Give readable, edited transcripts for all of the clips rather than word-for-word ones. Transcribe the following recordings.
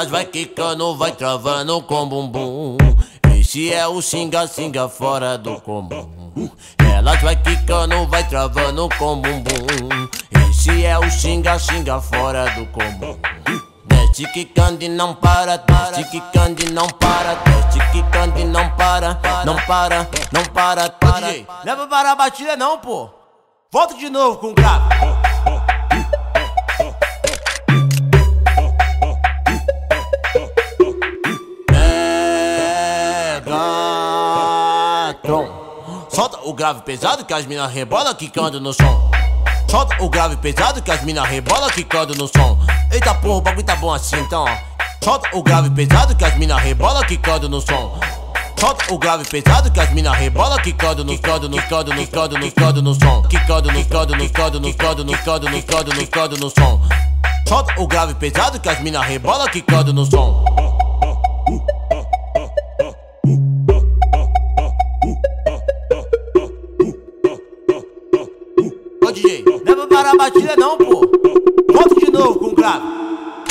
vai quicando, vai travando com bumbum. Esse é o xinga-xinga fora do comum. Elas vai quicando, vai travando com bumbum. Esse é o xinga-xinga fora do comum. Desce quicando e não para, desce quicando e não para, desce quicando e não para, não para, não para, para. Leva para a batida não, pô. Volta de novo com o grave. Solta o grave pesado que as mina rebola quicando no som. Solta o grave pesado que as mina rebola quicando no som. Eita porra, o bagulho tá bom assim então, ó. Solta o grave pesado que as mina rebola quicando no som. Solta o grave pesado que as mina rebola quicando no cado, no cado, no cado, no cado no som. Quicando no cado, no cado, no cado, no cado, no cado, no cado no som. Solta o grave pesado que as mina rebola quicando no som. Ô DJ, leva para a batida não, pô. Volta de novo com o grave.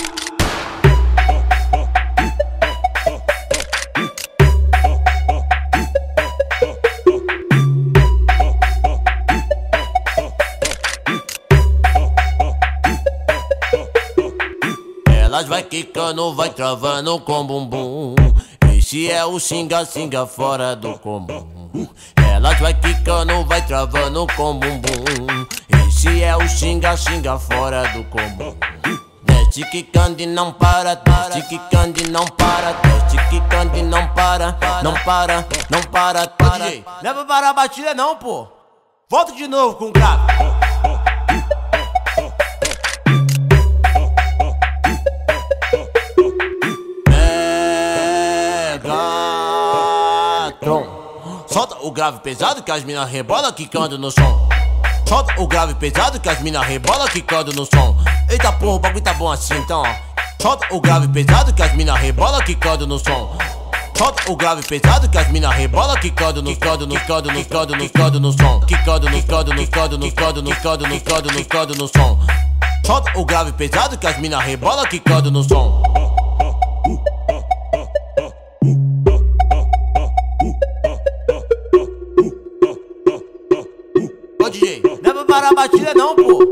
Elas vai quicando, vai travando com bumbum. Esse é o xinga-xinga fora do comum. Elas vai quicando, vai travando com bumbum. Esse é o xinga-xinga fora do comum. Desce quicando e não para, desce quicando e não para, desce quicando e não para, não para, não para, para. Leva para a batida não, pô. Volta de novo com o grave. Solta o grave pesado que as mina rebola quicando no som. Solta o grave pesado que as mina rebola quicando no som. Eita porra, o bagulho tá bom assim então, ó. Solta o grave pesado que as mina rebola quicando no som. Solta o grave pesado que as mina rebola quicando no cado, no cado, no cado, no cado no som. Quicando no cado, no cado, no cado, no cado, no cado, no cado no som. Solta o grave pesado que as mina rebola quicando no som. Ô DJ, leva para a batida não, pô.